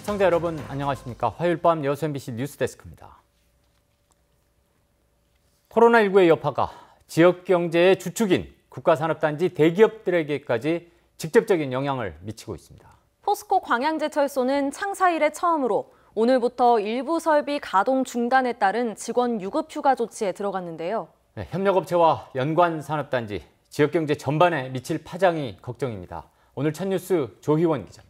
시청자 여러분 안녕하십니까. 화요일 밤 여수 MBC 뉴스데스크입니다. 코로나19의 여파가 지역 경제의 주축인 국가산업단지 대기업들에게까지 직접적인 영향을 미치고 있습니다. 포스코 광양제철소는 창사 이래 처음으로 오늘부터 일부 설비 가동 중단에 따른 직원 유급 휴가 조치에 들어갔는데요. 네, 협력업체와 연관 산업단지, 지역 경제 전반에 미칠 파장이 걱정입니다. 오늘 첫 뉴스 조희원 기자입니다.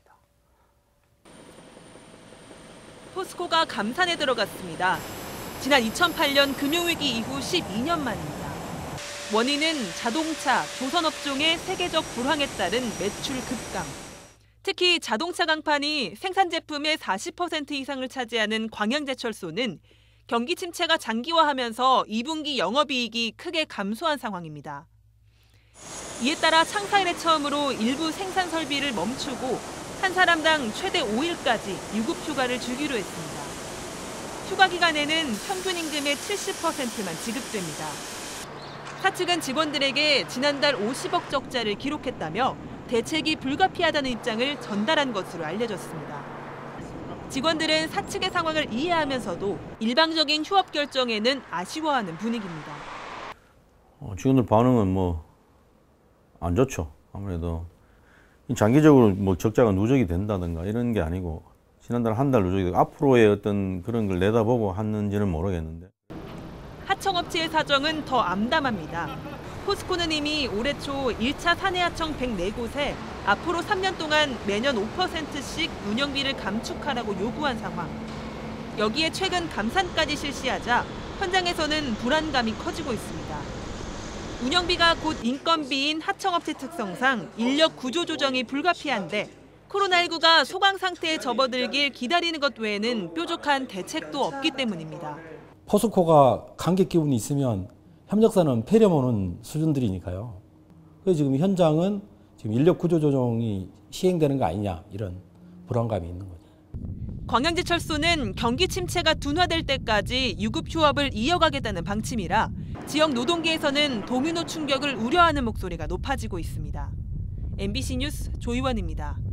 포스코가 감산에 들어갔습니다. 지난 2008년 금융위기 이후 12년 만입니다. 원인은 자동차, 조선업종의 세계적 불황에 따른 매출 급감. 특히 자동차 강판이 생산 제품의 40% 이상을 차지하는 광양제철소는 경기 침체가 장기화하면서 2분기 영업이익이 크게 감소한 상황입니다. 이에 따라 창사 이래 처음으로 일부 생산 설비를 멈추고 한 사람당 최대 5일까지 유급 휴가를 주기로 했습니다. 휴가 기간에는 평균 임금의 70%만 지급됩니다. 사측은 직원들에게 지난달 50억 적자를 기록했다며 대책이 불가피하다는 입장을 전달한 것으로 알려졌습니다. 직원들은 사측의 상황을 이해하면서도 일방적인 휴업 결정에는 아쉬워하는 분위기입니다. 직원들 반응은 안 좋죠. 아무래도 장기적으로 적자가 누적이 된다든가 이런 게 아니고 지난달 한 달 누적이 되고 앞으로의 어떤 그런 걸 내다보고 하는지는 모르겠는데. 하청업체의 사정은 더 암담합니다. 포스코는 이미 올해 초 1차 사내하청 104곳에 앞으로 3년 동안 매년 5%씩 운영비를 감축하라고 요구한 상황. 여기에 최근 감산까지 실시하자 현장에서는 불안감이 커지고 있습니다. 운영비가 곧 인건비인 하청업체 특성상 인력 구조 조정이 불가피한데 코로나19가 소강 상태에 접어들길 기다리는 것 외에는 뾰족한 대책도 없기 때문입니다. 포스코가 감기 기운이 있으면 협력사는 폐렴오는 수준들이니까요. 그래서 지금 현장은 지금 인력 구조 조정이 시행되는 거 아니냐 이런 불안감이 있는 거죠. 광양제철소는 경기 침체가 둔화될 때까지 유급 휴업을 이어가겠다는 방침이라 지역 노동계에서는 도미노 충격을 우려하는 목소리가 높아지고 있습니다. MBC 뉴스 조희원입니다.